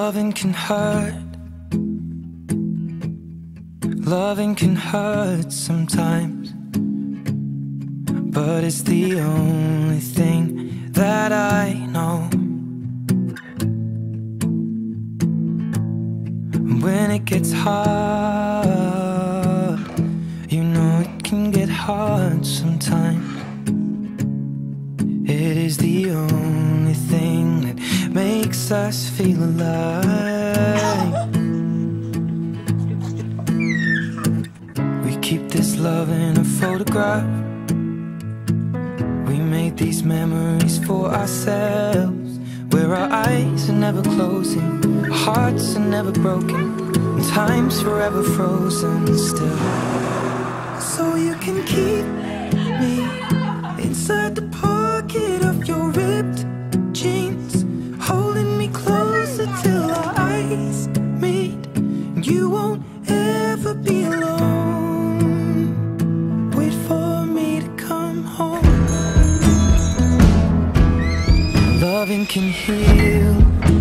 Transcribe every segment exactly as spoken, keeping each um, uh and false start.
Loving can hurt. Loving can hurt sometimes, but it's the only thing that I know. When it gets hard, you know it can get hard sometimes. It is the only thing that makes us feel alive. We keep this love in a photograph. We made these memories for ourselves, where our eyes are never closing, our hearts are never broken, and time's forever frozen still. So you can keep me inside the pocket of your ripped jeans, holding me closer till our eyes meet. You won't ever be alone. Wait for me to come home. Loving can heal.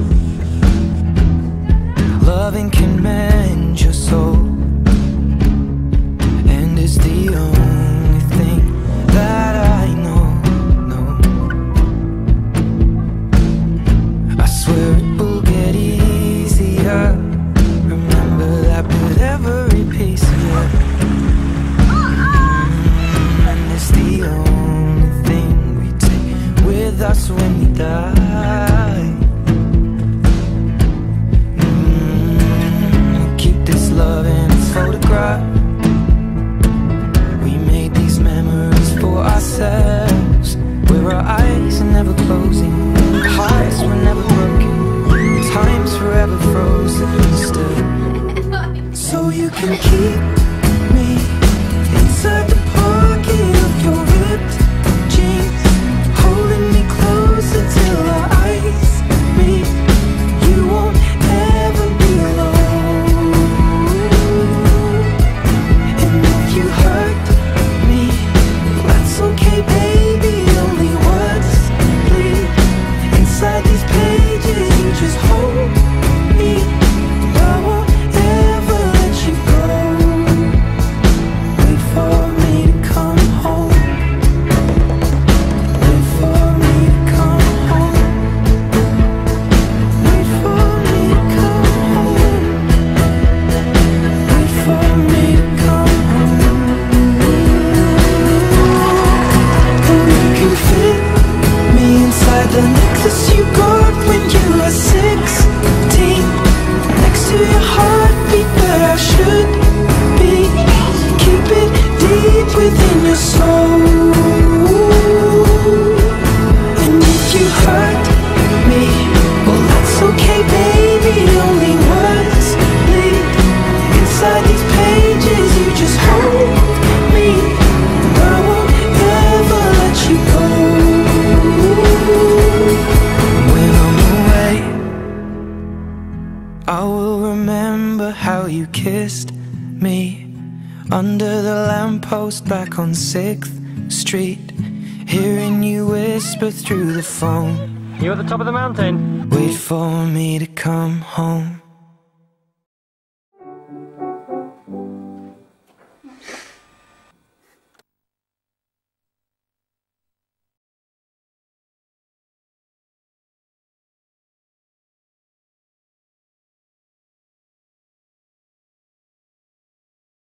Loving can mend your soul, and it's the only thing that I know, no. I swear it will get easier. Remember that with every piece of you. Mm, and it's the only thing we take with us when we die. Mm, we keep this love in its photograph. We made these memories for ourselves, where our eyes are never closing, our hearts were never broken, time's forever frozen still. So you can keep me inside the pocket of your ripped jeans, holding me closer till our eyes meet. You won't ever be alone. And if you hurt me, that's okay, baby. Only words bleed inside these pages. You just hold me. I won't ever let you go. Wait for me to come home. Wait for me to come home. Wait for me to come home. Wait for me to come home. And you can fit me inside the necklace you got when you were sixteen, next to your heartbeat where I should be. Keep it deep within your soul. And if you hurt me, well that's okay, baby. Only words bleed inside these pages. You just hold me. I won't ever let you go. When I'm away, I will remember how you kissed me under the lamppost back on sixth street, hearing you whisper through the phone, You at the top of the mountain? wait for me to come home.